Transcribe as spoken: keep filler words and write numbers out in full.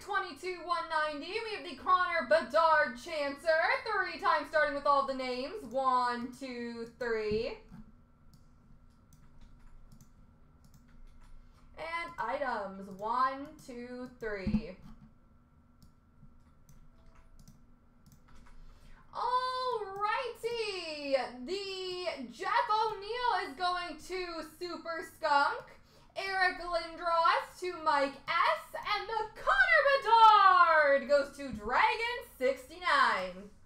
twenty-two one ninety. We have the Connor Bedard Chancer. Three times starting with all the names. One, two, three. And items. One, two, three. Alrighty. The Jack O'Neill is going to Super Skunk. Eric Lindros to Mike S. And the Connor Bedard goes to Dragon sixty-nine.